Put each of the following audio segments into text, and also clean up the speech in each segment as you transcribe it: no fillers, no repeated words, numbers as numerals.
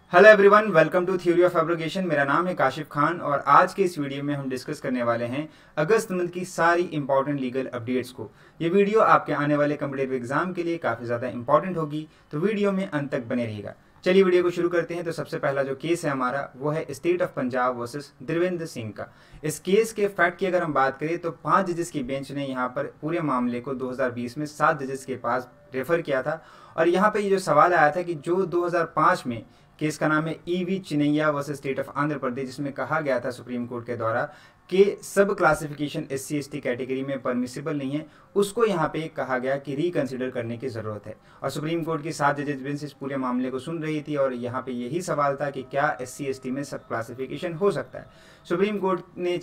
Hello everyone, welcome to theory of abrogation. मेरा नाम है काशिफ खान और आज के इस वीडियो में हम डिस्कस करने वाले हैं अगस्त मंथ की सारी इंपॉर्टेंट लीगल अपडेट्स को। ये वीडियो आपके आने वाले कॉम्पिटिटिव एग्जाम के लिए काफ़ी ज़्यादा इंपॉर्टेंट होगी, तो वीडियो में अंत तक बने रहिएगा। चलिए वीडियो को शुरू करते हैं। तो सबसे पहला जो केस है हमारा वो है state of Punjab versus Devendra Singh का। इस केस के फैक्ट की अगर हम बात करें तो 5 जजेस की बेंच ने यहाँ पर पूरे मामले को 2020 में 7 जजेस के पास रेफर किया था। और यहाँ पे ये जो सवाल आया था कि जो 2005 में केस का नाम है E V Chinnaiah versus state of Andhra Pradesh, जिसमें कहा गया था सुप्रीम कोर्ट के द्वारा कि सब क्लासिफिकेशन SC ST कैटेगरी में परमिसिबल नहीं है, उसको यहाँ पे कहा गया कि रिकंसिडर करने की ज़रूरत है। और सुप्रीम कोर्ट की 7 जजेस बेंच इस पूरे मामले को सुन रही थी और यहाँ पे यही सवाल था कि क्या SC ST में सब क्लासिफिकेशन हो सकता है। सुप्रीम कोर्ट ने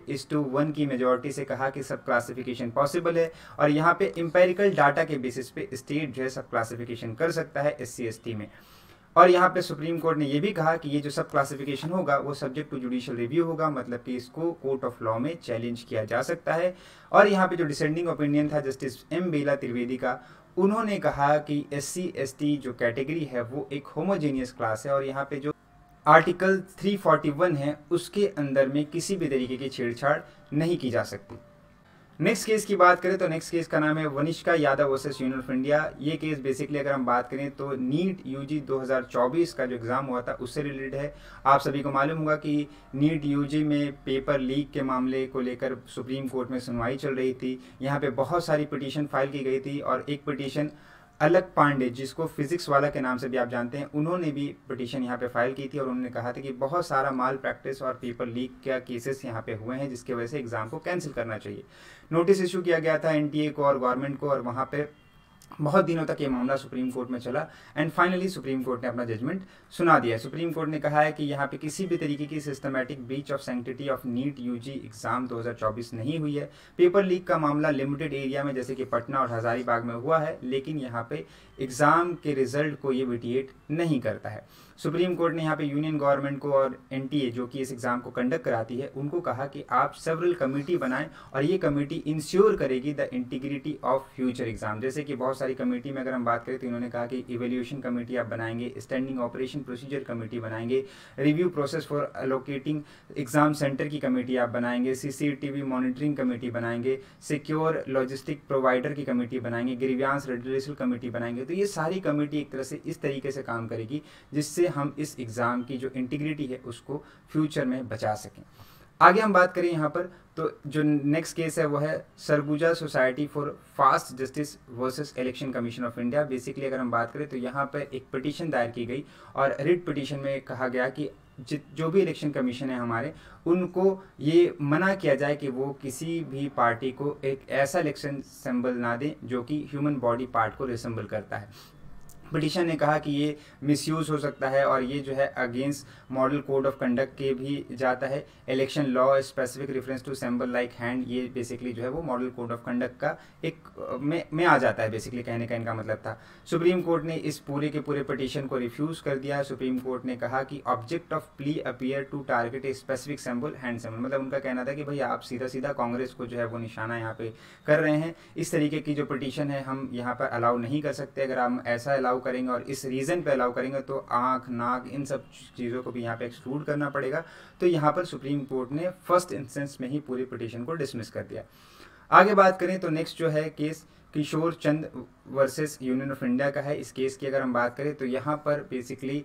6:1 की मेजोरिटी से कहा कि सब क्लासिफिकेशन पॉसिबल है और यहाँ पे इंपेरिकल डाटा के बेसिस पे स्टेट जो है सब क्लासिफिकेशन कर सकता है SC ST में। और यहाँ पे सुप्रीम कोर्ट ने यह भी कहा कि ये जो सब क्लासिफिकेशन होगा वो सब्जेक्ट टू जुडिशियल रिव्यू होगा, मतलब कि इसको कोर्ट ऑफ लॉ में चैलेंज किया जा सकता है। और यहाँ पे जो डिसेंडिंग ओपिनियन था जस्टिस M बेला त्रिवेदी का, उन्होंने कहा कि SC ST जो कैटेगरी है वो एक होमोजेनियस क्लास है और यहाँ पे जो आर्टिकल 341 है उसके अंदर में किसी भी तरीके की छेड़छाड़ नहीं की जा सकती। नेक्स्ट केस की बात करें तो नेक्स्ट केस का नाम है Vanishka Yadav versus union of India. ये केस बेसिकली अगर हम बात करें तो नीट UG 2024 का जो एग्ज़ाम हुआ था उससे रिलेटेड है। आप सभी को मालूम होगा कि नीट UG में पेपर लीक के मामले को लेकर सुप्रीम कोर्ट में सुनवाई चल रही थी। यहाँ पे बहुत सारी पिटीशन फाइल की गई थी और एक पिटीशन अलक पांडे, जिसको फिजिक्स वाला के नाम से भी आप जानते हैं, उन्होंने भी पिटीशन यहाँ पे फाइल की थी और उन्होंने कहा था कि बहुत सारा माल प्रैक्टिस और पेपर लीक का केसेस यहाँ पे हुए हैं जिसकी वजह से एग्जाम को कैंसिल करना चाहिए। नोटिस इशू किया गया था NTA को और गवर्नमेंट को और वहाँ पे बहुत दिनों तक ये मामला सुप्रीम कोर्ट में चला एंड फाइनली सुप्रीम कोर्ट ने अपना जजमेंट सुना दिया है। सुप्रीम कोर्ट ने कहा है कि यहाँ पे किसी भी तरीके की systematic breach of sanctity of NEET UG exam 2024 नहीं हुई है। पेपर लीक का मामला लिमिटेड एरिया में जैसे कि पटना और हजारीबाग में हुआ है, लेकिन यहाँ पे एग्जाम के रिजल्ट को ये विटिएट नहीं करता है। सुप्रीम कोर्ट ने यहाँ पे यूनियन गवर्नमेंट को और NTA जो कि इस एग्जाम को कंडक्ट कराती है उनको कहा कि आप सेवरल कमेटी बनाएं और ये कमेटी इंश्योर करेगी the integrity of future exam. जैसे कि बहुत सारी कमेटी में अगर हम बात करें तो इन्होंने कहा कि इवेल्यूएशन कमेटी आप बनाएंगे, स्टैंडिंग ऑपरेशन प्रोसीजर कमेटी बनाएंगे, review process for allocating exam centre की कमेटी आप बनाएंगे, CCTV मॉनिटरिंग कमेटी बनाएंगे, सिक्योर लॉजिस्टिक प्रोवाइडर की कमेटी बनाएंगे, ग्रीवियांस रेडरेसल कमेटी बनाएंगे। तो ये सारी कमेटी एक तरह से इस तरीके से काम करेगी जिससे हम इस एग्जाम की जो इंटीग्रिटी है उसको फ्यूचर में बचा सकें। आगे हम बात करें यहाँ पर तो जो नेक्स्ट केस है वो है Surguja society for fast justice versus election commission of India. Basically अगर हम बात करें तो यहाँ पर एक पिटीशन दायर की गई और रिट पिटीशन में कहा गया कि जो भी इलेक्शन कमीशन है हमारे, उनको ये मना किया जाए कि वो किसी भी पार्टी को एक ऐसा इलेक्शन सिंबल ना दें जो कि ह्यूमन बॉडी पार्ट को रिसेंबल करता है। पिटीशन ने कहा कि ये मिसयूज़ हो सकता है और ये जो है against model code of conduct के भी जाता है। Election law specific reference to symbol like hand, ये बेसिकली जो है वो मॉडल कोड ऑफ कंडक्ट का एक में आ जाता है, बेसिकली कहने का इनका मतलब था। सुप्रीम कोर्ट ने इस पूरे के पूरे पिटीशन को रिफ्यूज़ कर दिया। सुप्रीम कोर्ट ने कहा कि object of plea appear to target a specific symbol hand symbol, मतलब उनका कहना था कि भाई आप सीधा सीधा कांग्रेस को जो है वो निशाना यहाँ पे कर रहे हैं। इस तरीके की जो पिटीशन है हम यहाँ पर अलाउ नहीं कर सकते। अगर हम ऐसा अलाउ करेंगे और इस रीज़न पे अलाउ करेंगे तो आँख, नाक, इन सब चीज़ों को भी यहाँ पे एक्सक्लूड करना पड़ेगा। तो यहाँ पर सुप्रीम कोर्ट ने फर्स्ट इंस्टेंस में ही पूरी पिटीशन को डिसमिस कर दिया। आगे बात करें तो नेक्स्ट जो है case Kishore Chand versus union of India का है। इस केस की अगर हम बात करें तो यहाँ पर बेसिकली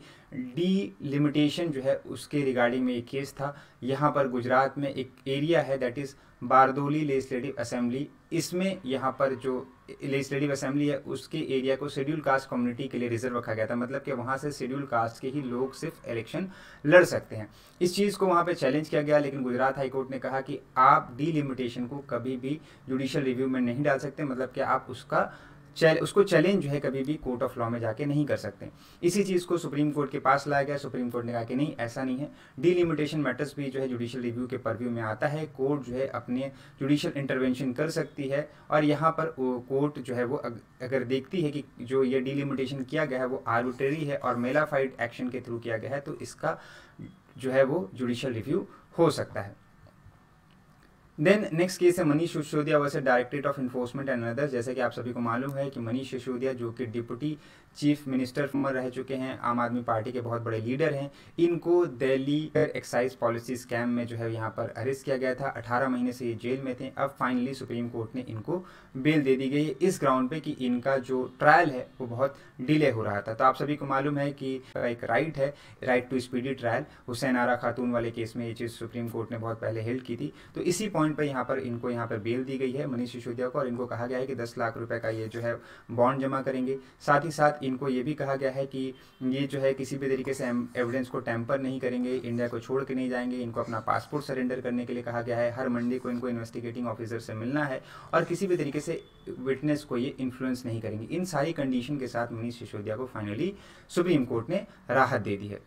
डिलिमिटेशन जो है उसके रिगार्डिंग में एक केस था। यहाँ पर गुजरात में एक एरिया है that is Bardoli legislative assembly. इसमें यहाँ पर जो लेजिस्लेटिव असेंबली है उसके एरिया को शेड्यूल कास्ट कम्युनिटी के लिए रिजर्व रखा गया था, मतलब कि वहाँ से शेड्यूल कास्ट के ही लोग सिर्फ इलेक्शन लड़ सकते हैं। इस चीज़ को वहाँ पे चैलेंज किया गया, लेकिन गुजरात हाई कोर्ट ने कहा कि आप डिलिमिटेशन को कभी भी जुडिशियल रिव्यू में नहीं डाल सकते, मतलब कि आप उसको चैलेंज जो है कभी भी कोर्ट ऑफ लॉ में जाके नहीं कर सकते। इसी चीज़ को सुप्रीम कोर्ट के पास लाया गया। सुप्रीम कोर्ट ने कहा कि नहीं, ऐसा नहीं है, डिलिमिटेशन मैटर्स भी जो है जुडिशियल रिव्यू के परव्यू में आता है। कोर्ट जो है अपने जुडिशियल इंटरवेंशन कर सकती है और यहाँ पर कोर्ट जो है वो अगर देखती है कि जो ये डिलिमिटेशन किया गया है वो आर्बिट्रेरी है और मेलाफाइड एक्शन के थ्रू किया गया है, तो इसका जो है वो जुडिशियल रिव्यू हो सकता है। देन नेक्स्ट केस है Manish Sisodia versus directorate of enforcement and others. जैसे कि आप सभी को मालूम है कि मनीष सिसोदिया जो कि डिप्टी चीफ मिनिस्टर फॉर्मर रह चुके हैं, आम आदमी पार्टी के बहुत बड़े लीडर हैं। इनको दिल्ली एक्साइज पॉलिसी स्कैम में जो है यहाँ पर अरेस्ट किया गया था। 18 महीने से ये जेल में थे। अब फाइनली सुप्रीम कोर्ट ने इनको बेल दे दी गई है इस ग्राउंड पे कि इनका जो ट्रायल है वो बहुत डिले हो रहा था। तो आप सभी को मालूम है कि एक राइट है, right to speedy trial. Hussain Ara Khatoon वाले केस में ये चीज़ सुप्रीम कोर्ट ने बहुत पहले हेल्ड की थी। तो इसी पॉइंट पर यहाँ पर इनको यहाँ पर बेल दी गई है मनीष सिसोदिया को, और इनको कहा गया है कि 10 लाख रुपए का ये जो है बॉन्ड जमा करेंगे। साथ ही साथ इनको ये भी कहा गया है कि ये जो है किसी भी तरीके से एविडेंस को टैंपर नहीं करेंगे, इंडिया को छोड़ के नहीं जाएंगे। इनको अपना पासपोर्ट सरेंडर करने के लिए कहा गया है। हर मंडे को इनको इन्वेस्टिगेटिंग ऑफिसर से मिलना है और किसी भी तरीके से विटनेस को ये इन्फ्लुएंस नहीं करेंगे। इन सारी कंडीशन के साथ मनीष सिसोदिया को फाइनली सुप्रीम कोर्ट ने राहत दे दी है।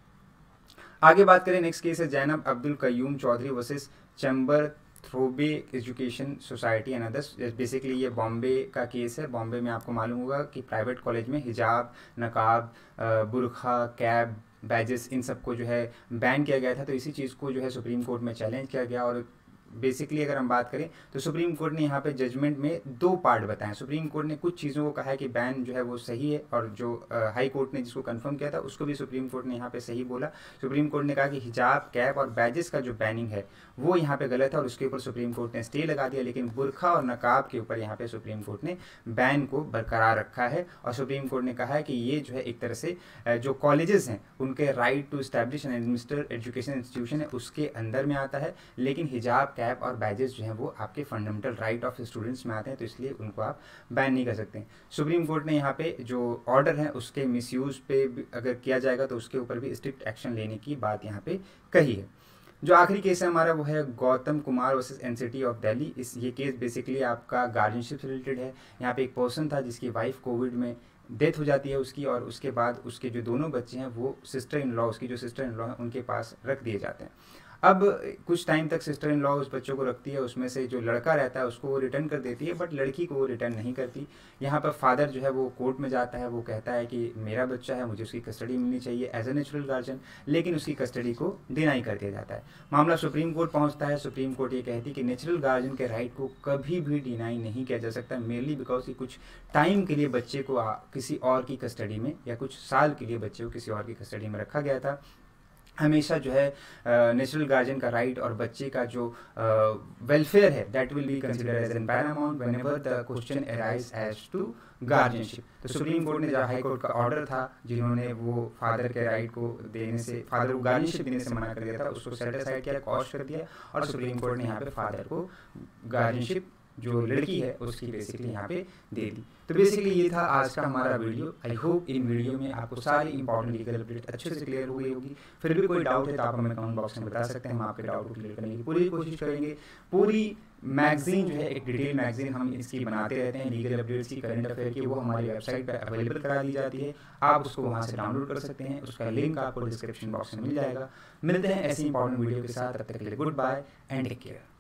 आगे बात करें, नेक्स्ट केस है Zainab Abdul Qayyum Chaudhary versus Chembur Trombay education society and others. Basically ये बॉम्बे का केस है। बॉम्बे में आपको मालूम होगा कि प्राइवेट कॉलेज में हिजाब, नकाब, बुरखा, कैब, बैजेस, इन सबको जो है बैन किया गया था। तो इसी चीज़ को जो है सुप्रीम कोर्ट में चैलेंज किया गया। और बेसिकली अगर हम बात करें तो सुप्रीम कोर्ट ने यहाँ पे जजमेंट में 2 पार्ट बताए। सुप्रीम कोर्ट ने कुछ चीज़ों को कहा है कि बैन जो है वो सही है, और जो हाई कोर्ट ने जिसको कंफर्म किया था उसको भी सुप्रीम कोर्ट ने यहाँ पे सही बोला। सुप्रीम कोर्ट ने कहा कि हिजाब, कैप और बैजेस का जो बैनिंग है वो यहाँ पे गलत है और उसके ऊपर सुप्रीम कोर्ट ने स्टे लगा दिया। लेकिन बुरखा और नकाब के ऊपर यहाँ पे सुप्रीम कोर्ट ने बैन को बरकरार रखा है। और सुप्रीम कोर्ट ने कहा है कि ये जो है एक तरह से जो कॉलेजेस हैं उनके right to establish and administer education institution है उसके अंदर में आता है। लेकिन हिजाब, कैप और बैजेस जो हैं वो आपके फंडामेंटल राइट ऑफ स्टूडेंट्स में आते हैं, तो इसलिए उनको आप बैन नहीं कर सकते। सुप्रीम कोर्ट ने यहाँ पे जो ऑर्डर है उसके मिसयूज पे अगर किया जाएगा तो उसके ऊपर भी स्ट्रिक्ट एक्शन लेने की बात यहाँ पे कही है। जो आखिरी केस है हमारा वो है Gautam Kumar versus NCT of Delhi. ये केस बेसिकली आपका गार्जियनशिप से रिलेटेड है। यहाँ पे एक पर्सन था जिसकी वाइफ कोविड में डेथ हो जाती है उसकी, और उसके बाद उसके जो दोनों बच्चे हैं वो सिस्टर इन लॉ, उसकी जो सिस्टर इन लॉ है उनके पास रख दिए जाते हैं। अब कुछ टाइम तक सिस्टर इन लॉ उस बच्चों को रखती है, उसमें से जो लड़का रहता है उसको वो रिटर्न कर देती है, बट लड़की को वो रिटर्न नहीं करती। यहाँ पर फादर जो है वो कोर्ट में जाता है, वो कहता है कि मेरा बच्चा है, मुझे उसकी कस्टडी मिलनी चाहिए एज ए नेचुरल गार्जियन, लेकिन उसकी कस्टडी को डिनाई कर दिया जाता है। मामला सुप्रीम कोर्ट पहुँचता है। सुप्रीम कोर्ट ये कहती है कि नेचुरल गार्जियन के राइट को कभी भी डिनाई नहीं किया जा सकता, मेरली बिकॉज कि कुछ टाइम के लिए बच्चे को किसी और की कस्टडी में या कुछ साल के लिए बच्चे को किसी और की कस्टडी में रखा गया था। हमेशा जो है नेचुरल गार्जियन का राइट और बच्चे का जो वेलफेयर है that will be considered as an paramount whenever the question arise as to guardianship. तो सुप्रीम कोर्ट ने जो हाई कोर्ट का ऑर्डर था जिन्होंने वो फादर के राइट को देने से, फादर को गार्जियनशिप देने से मना कर दिया था, उसको सेट असाइड किया, कॉश कर दिया, और सुप्रीम कोर्ट ने यहाँ पे फादर को गार्जियनशिप जो लड़की है उसकी बेसिकली यहाँ पे दे दी। तो बेसिकली ये था आज का हमारा वीडियो। आई होप इन वीडियो में आपको सारी इंपॉर्टेंट लीगल अपडेट अच्छे से क्लियर हो गई होगी। फिर भी कोई डाउट है तो आप हमें कमेंट बॉक्स में बता सकते हैं, हम आपके डाउट को क्लियर करने की पूरी कोशिश करेंगे। पूरी मैगजीन जो है एक डिटेल मैगजीन हम इसकी बनाते रहते हैं लीगल अपडेट्स की, करंट अफेयर की, वो हमारी वेबसाइट पर अवेलेबल करा दी जाती है। आप उसको वहाँ से डाउनलोड कर सकते हैं, उसका लिंक आपको डिस्क्रिप्शन बॉक्स में मिल जाएगा। मिलते हैं ऐसी इंपॉर्टेंट वीडियो के साथ, तब तक के लिए good bye and take care.